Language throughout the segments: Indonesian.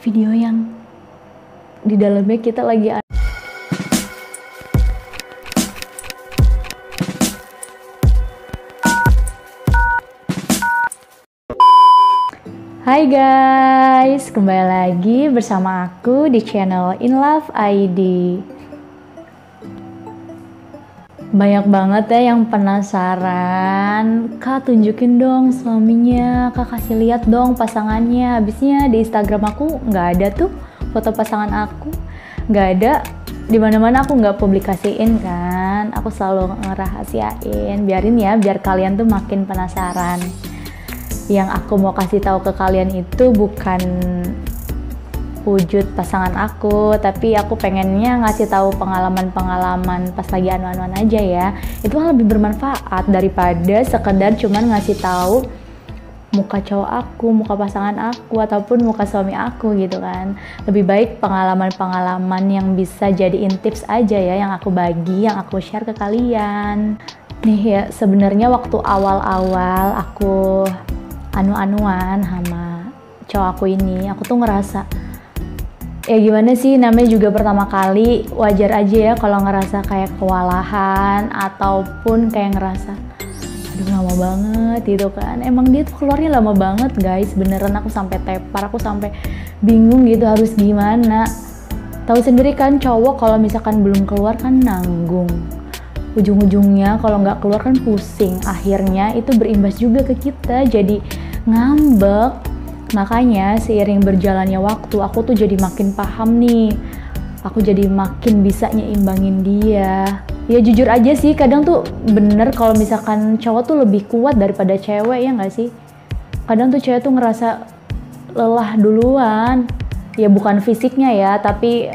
video yang di dalamnya kita lagi Hai guys, kembali lagi bersama aku di channel In Love ID. Banyak banget ya yang penasaran, Kak tunjukin dong suaminya, Kak kasih lihat dong pasangannya. Habisnya di Instagram aku nggak ada tuh foto pasangan aku, nggak ada. Dimana-mana aku nggak publikasiin kan, aku selalu ngerahasiain, biarin ya biar kalian tuh makin penasaran. Yang aku mau kasih tahu ke kalian itu bukan wujud pasangan aku, tapi aku pengennya ngasih tahu pengalaman-pengalaman pas lagi anu-anuan aja ya. Itu kan lebih bermanfaat daripada sekedar cuman ngasih tahu muka cowok aku, muka pasangan aku, ataupun muka suami aku gitu kan. Lebih baik pengalaman-pengalaman yang bisa jadiin tips aja ya, yang aku bagi, yang aku share ke kalian. Nih ya, sebenarnya waktu awal-awal aku anu-anuan sama cowok aku ini, aku tuh ngerasa ya gimana sih, namanya juga pertama kali, wajar aja ya kalau ngerasa kayak kewalahan ataupun kayak ngerasa aduh lama banget gitu kan. Emang dia tuh keluarnya lama banget guys, beneran aku sampai tepar, aku sampai bingung gitu harus gimana. Tahu sendiri kan cowok kalau misalkan belum keluar kan nanggung, ujung-ujungnya kalau nggak keluar kan pusing, akhirnya itu berimbas juga ke kita jadi ngambek. Makanya seiring berjalannya waktu aku tuh jadi makin paham nih, aku jadi makin bisa nyeimbangin dia. Ya jujur aja sih, kadang tuh bener kalau misalkan cowok tuh lebih kuat daripada cewek, ya nggak sih? Kadang tuh cewek tuh ngerasa lelah duluan, ya bukan fisiknya ya, tapi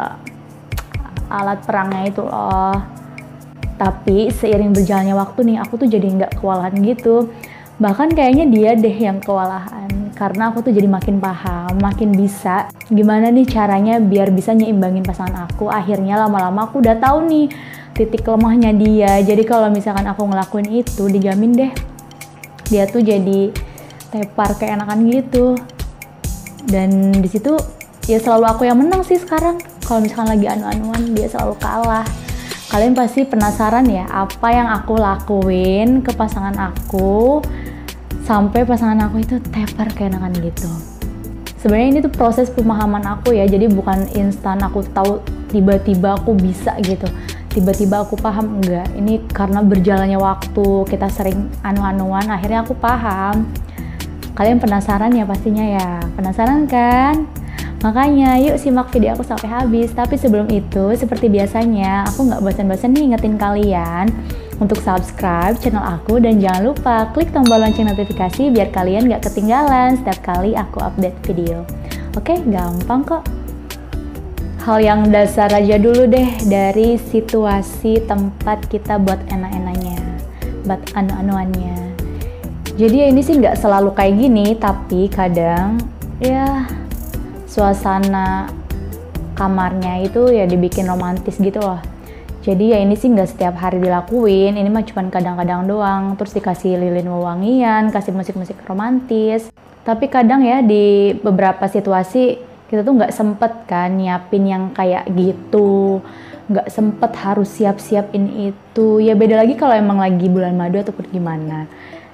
alat perangnya itu loh. Tapi seiring berjalannya waktu nih, aku tuh jadi nggak kewalahan gitu. Bahkan kayaknya dia deh yang kewalahan, karena aku tuh jadi makin paham, makin bisa gimana nih caranya biar bisa nyeimbangin pasangan aku. Akhirnya lama-lama aku udah tahu nih titik lemahnya dia. Jadi kalau misalkan aku ngelakuin itu, dijamin deh dia tuh jadi tepar keenakan gitu. Dan di situ ya selalu aku yang menang sih sekarang. Kalau misalkan lagi anu-anuan, dia selalu kalah. Kalian pasti penasaran ya apa yang aku lakuin ke pasangan aku sampai pasangan aku itu tepar keenakan gitu. Sebenarnya ini tuh proses pemahaman aku ya, jadi bukan instan aku tahu tiba-tiba aku bisa gitu, tiba-tiba aku paham, enggak. Ini karena berjalannya waktu, kita sering anu-anuan, akhirnya aku paham. Kalian penasaran ya pastinya ya, penasaran kan? Makanya yuk simak video aku sampai habis. Tapi sebelum itu, seperti biasanya, aku nggak bosan-bosan nih ingetin kalian untuk subscribe channel aku, dan jangan lupa klik tombol lonceng notifikasi biar kalian nggak ketinggalan setiap kali aku update video. Oke, gampang kok. Hal yang dasar aja dulu deh, dari situasi tempat kita buat enak-enaknya, buat anu-anuannya. Jadi ya ini sih nggak selalu kayak gini, tapi kadang ya suasana kamarnya itu ya dibikin romantis gitu loh. Jadi ya ini sih nggak setiap hari dilakuin, ini mah cuman kadang-kadang doang. Terus dikasih lilin wewangian, kasih musik-musik romantis. Tapi kadang ya di beberapa situasi kita tuh nggak sempet kan nyiapin yang kayak gitu, nggak sempet harus siap-siapin itu. Ya beda lagi kalau emang lagi bulan madu ataupun gimana.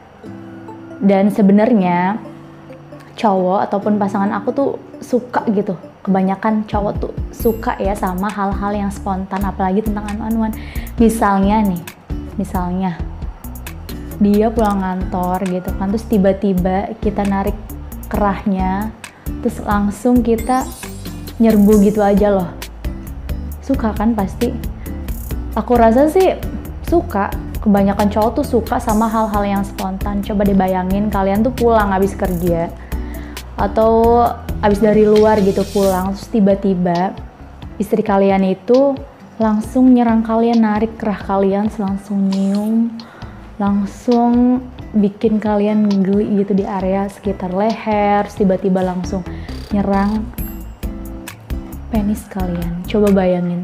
Dan sebenarnya cowok ataupun pasangan aku tuh suka gitu, kebanyakan cowok tuh suka ya sama hal-hal yang spontan, apalagi tentang anu-anuan. Misalnya dia pulang kantor gitu kan, terus tiba-tiba kita narik kerahnya, terus langsung kita nyerbu gitu aja loh. Suka kan pasti? Aku rasa sih suka. Kebanyakan cowok tuh suka sama hal-hal yang spontan. Coba dibayangin kalian tuh pulang habis kerja atau habis dari luar gitu pulang, terus tiba-tiba istri kalian itu langsung nyerang kalian, narik kerah kalian, langsung nyium, langsung bikin kalian geli gitu di area sekitar leher, terus tiba-tiba langsung nyerang penis kalian. Coba bayangin,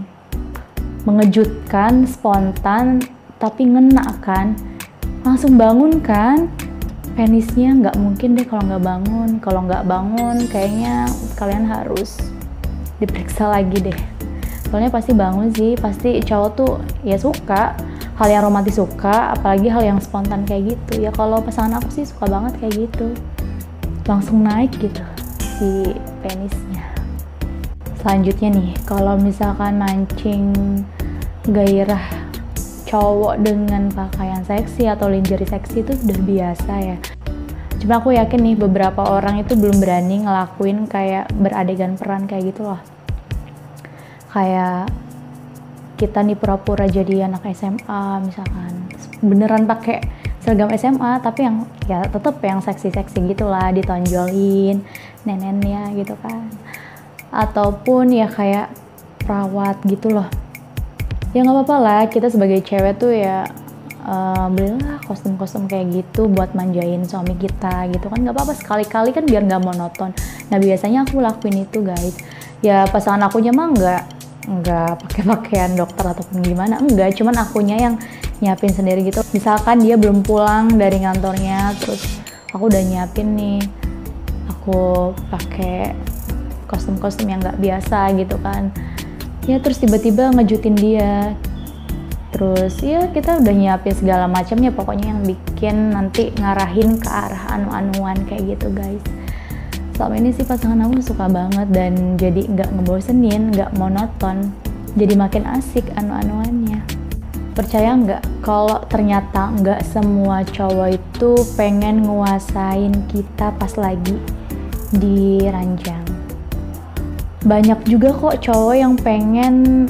mengejutkan, spontan, tapi ngena kan? Langsung bangun kan? penisnya nggak mungkin deh kalau nggak bangun. Kalau nggak bangun kayaknya kalian harus diperiksa lagi deh. Soalnya pasti bangun sih, pasti cowok tuh ya suka hal yang romantis, suka apalagi hal yang spontan kayak gitu. Ya kalau pasangan aku sih suka banget kayak gitu, langsung naik gitu si penisnya. Selanjutnya nih, kalau misalkan mancing gairah cowok dengan pakaian seksi atau lingerie seksi itu udah biasa ya. Cuma aku yakin nih beberapa orang itu belum berani ngelakuin kayak beradegan peran kayak gitu loh. Kayak kita nih pura-pura jadi anak SMA misalkan, beneran pakai seragam SMA tapi yang ya tetep yang seksi-seksi gitulah, ditonjolin nenennya gitu kan. Ataupun ya kayak perawat gitu loh. Ya nggak apa-apa lah, kita sebagai cewek tuh ya belilah kostum-kostum kayak gitu buat manjain suami kita gitu kan, nggak apa-apa sekali-kali kan biar nggak monoton. Nah biasanya aku lakuin itu guys. Ya pasangan akunya mah nggak pakai pakaian dokter ataupun gimana, enggak, cuman akunya yang nyiapin sendiri gitu. Misalkan dia belum pulang dari kantornya, terus aku udah nyiapin nih, aku pakai kostum-kostum yang nggak biasa gitu kan. Ya terus tiba-tiba ngejutin dia, terus ya kita udah nyiapin segala macamnya, pokoknya yang bikin nanti ngarahin ke arah anu-anuan kayak gitu guys. Selama ini sih pasangan aku suka banget dan jadi nggak ngebosenin, nggak monoton, jadi makin asik anu-anuannya. Percaya nggak kalau ternyata nggak semua cowok itu pengen nguasain kita pas lagi di ranjang. Banyak juga kok cowok yang pengen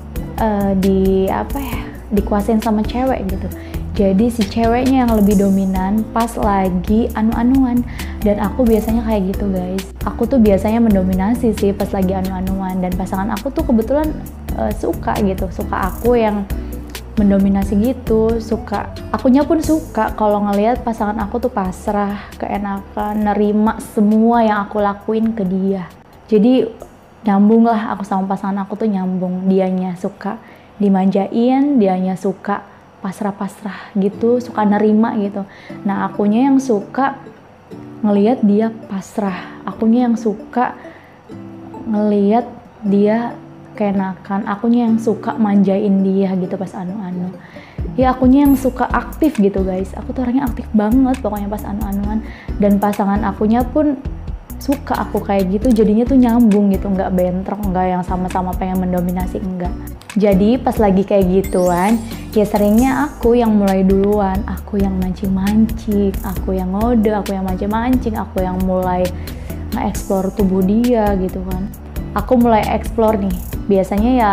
dikuasain sama cewek gitu. Jadi si ceweknya yang lebih dominan pas lagi anu-anuan. Dan aku biasanya kayak gitu guys. Aku tuh biasanya mendominasi sih pas lagi anu-anuan. Dan pasangan aku tuh kebetulan suka gitu. Suka aku yang mendominasi gitu. Suka, akunya pun suka kalau ngelihat pasangan aku tuh pasrah, keenakan, nerima semua yang aku lakuin ke dia. Jadi nyambung lah aku sama pasangan aku tuh nyambung. Dianya suka dimanjain, dianya suka pasrah-pasrah gitu, suka nerima gitu. Nah akunya yang suka ngelihat dia pasrah, akunya yang suka ngelihat dia keenakan, akunya yang suka manjain dia gitu pas anu-anu. Ya akunya yang suka aktif gitu guys. Aku tuh orangnya aktif banget pokoknya pas anu-anuan. Dan pasangan akunya pun suka aku kayak gitu, jadinya tuh nyambung gitu, nggak bentrok, nggak yang sama-sama pengen mendominasi, enggak. Jadi pas lagi kayak gituan, ya seringnya aku yang mulai duluan, aku yang mancing-mancing, aku yang ngode, aku yang mancing-mancing, aku yang mulai nge-explore tubuh dia gitu kan. Aku mulai explore nih, biasanya ya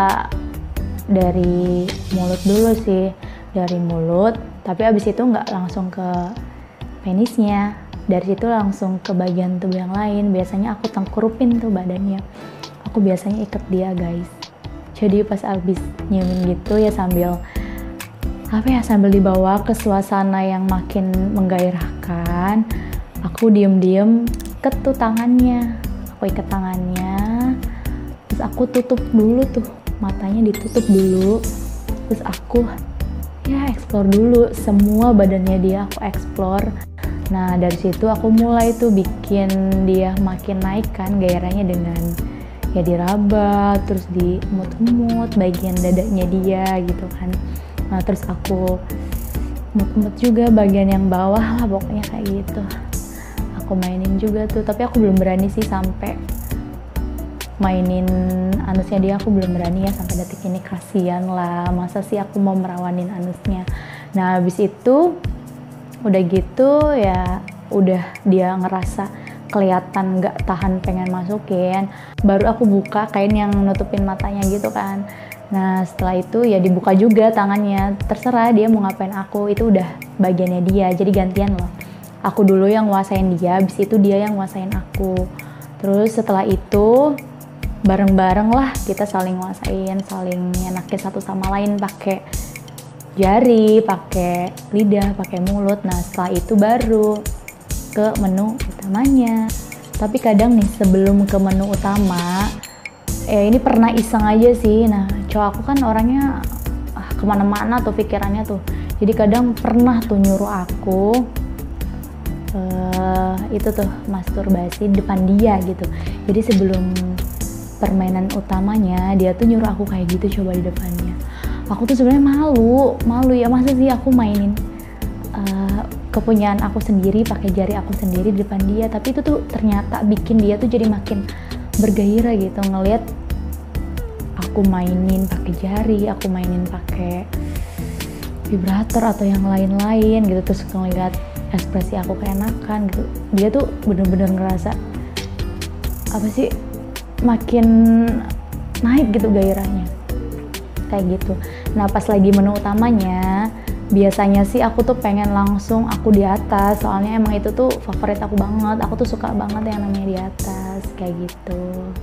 dari mulut dulu sih, dari mulut, tapi abis itu nggak langsung ke penisnya. Dari situ langsung ke bagian tubuh yang lain. Biasanya aku tengkurupin tuh badannya. Aku biasanya ikat dia guys. Jadi pas abis nyiumin gitu ya sambil sambil dibawa ke suasana yang makin menggairahkan, aku diem-diem ikat tuh tangannya. Aku ikat tangannya, terus aku tutup dulu tuh, matanya ditutup dulu. Terus aku ya explore dulu semua badannya dia, aku explore. Nah dari situ aku mulai tuh bikin dia makin naik kan gairahnya dengan ya diraba, terus diemut-emut bagian dadanya dia gitu kan. Nah terus aku emut-emut juga bagian yang bawah lah pokoknya kayak gitu. Aku mainin juga tuh, tapi aku belum berani sih sampai mainin anusnya dia, aku belum berani ya sampai detik ini, kasihan lah, masa sih aku mau merawanin anusnya. Nah habis itu udah gitu ya udah dia ngerasa kelihatan nggak tahan pengen masukin, baru aku buka kain yang nutupin matanya gitu kan. Nah setelah itu ya dibuka juga tangannya, terserah dia mau ngapain aku, itu udah bagiannya dia, jadi gantian loh. Aku dulu yang nguasain dia, habis itu dia yang nguasain aku. Terus setelah itu bareng-bareng lah kita saling nguasain, saling nyenakin satu sama lain pakai jari, pakai lidah, pakai mulut. Nah setelah itu baru ke menu utamanya. Tapi kadang nih sebelum ke menu utama, ini pernah iseng aja sih. Nah cowok aku kan orangnya kemana-mana tuh pikirannya tuh. Jadi kadang pernah tuh nyuruh aku itu tuh masturbasi depan dia gitu. Jadi sebelum permainan utamanya dia tuh nyuruh aku kayak gitu coba di depannya. Aku tuh sebenarnya malu ya, masa sih aku mainin kepunyaan aku sendiri pakai jari aku sendiri di depan dia. Tapi itu tuh ternyata bikin dia tuh jadi makin bergairah gitu ngelihat aku mainin pakai jari, aku mainin pakai vibrator atau yang lain-lain gitu. Terus ngeliat ekspresi aku keenakan gitu, dia tuh bener-bener ngerasa apa sih, makin naik gitu gairahnya kayak gitu. Nah pas lagi menu utamanya biasanya sih aku tuh pengen langsung aku di atas, soalnya emang itu tuh favorit aku banget, aku tuh suka banget yang namanya di atas kayak gitu.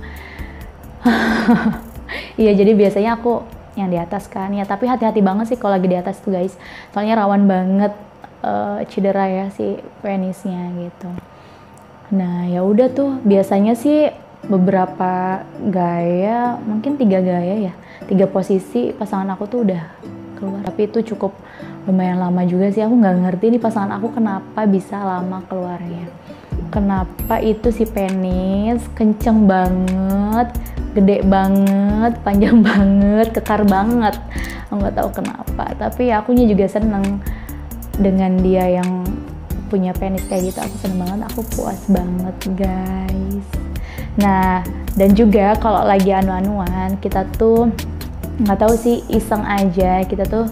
Iya, jadi biasanya aku yang di atas kan ya, tapi hati-hati banget sih kalau lagi di atas tuh guys, soalnya rawan banget cedera ya si penisnya gitu. Nah ya udah tuh biasanya sih beberapa gaya, mungkin 3 gaya ya, 3 posisi pasangan aku tuh udah keluar. Tapi itu cukup lumayan lama juga sih, aku nggak ngerti nih pasangan aku kenapa bisa lama keluarnya. Kenapa itu si penis kenceng banget, gede banget, panjang banget, kekar banget. Aku nggak tahu kenapa, tapi akunya juga seneng dengan dia yang punya penis kayak gitu. Aku seneng banget, aku puas banget guys. Nah dan juga kalau lagi anu-anuan kita tuh nggak tahu sih, iseng aja kita tuh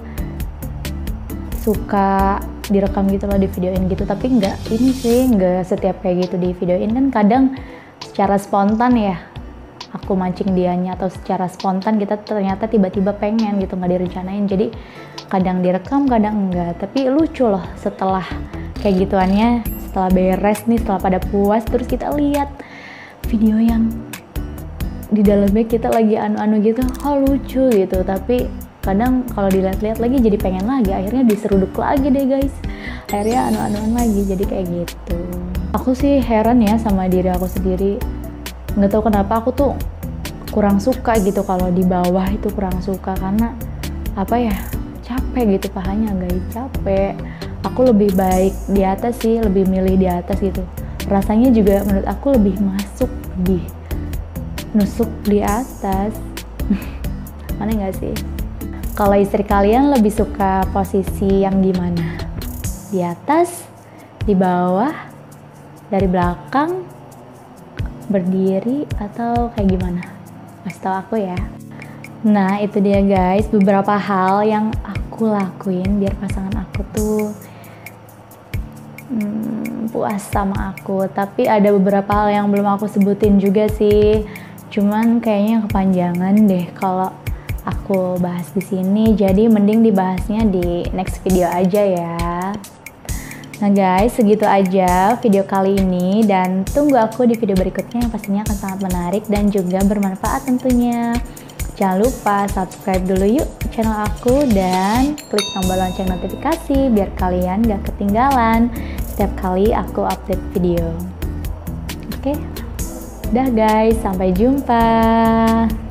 suka direkam gitu loh, di videoin gitu. Tapi nggak setiap kayak gitu di videoin kan, kadang secara spontan ya aku mancing dianya, atau secara spontan kita ternyata tiba-tiba pengen gitu, nggak direncanain. Jadi kadang direkam kadang enggak, tapi lucu loh setelah kayak gituannya, setelah beres nih, setelah pada puas, terus kita lihat video yang di dalamnya kita lagi anu-anu gitu, lucu gitu. Tapi kadang kalau dilihat-lihat lagi jadi pengen lagi, akhirnya diseruduk lagi deh guys, akhirnya anu-anuan lagi, jadi kayak gitu. Aku sih heran ya sama diri aku sendiri, nggak tahu kenapa aku tuh kurang suka gitu kalau di bawah itu, kurang suka karena apa ya, capek gitu pahanya guys, capek. Aku lebih baik di atas sih, lebih milih di atas gitu, rasanya juga menurut aku lebih masuk, lebih nusuk di atas. Mana nggak sih? Kalau istri kalian lebih suka posisi yang gimana? Di atas, di bawah, dari belakang, berdiri, atau kayak gimana? Kasih tau aku ya. Nah itu dia guys, beberapa hal yang aku lakuin biar pasangan aku tuh puas sama aku. Tapi ada beberapa hal yang belum aku sebutin juga sih, cuman kayaknya kepanjangan deh kalau aku bahas di sini, jadi mending dibahasnya di next video aja ya. Nah guys, segitu aja video kali ini, dan tunggu aku di video berikutnya yang pastinya akan sangat menarik dan juga bermanfaat tentunya. Jangan lupa subscribe dulu yuk channel aku dan klik tombol lonceng notifikasi biar kalian gak ketinggalan setiap kali aku update video. Oke? Dah guys, sampai jumpa.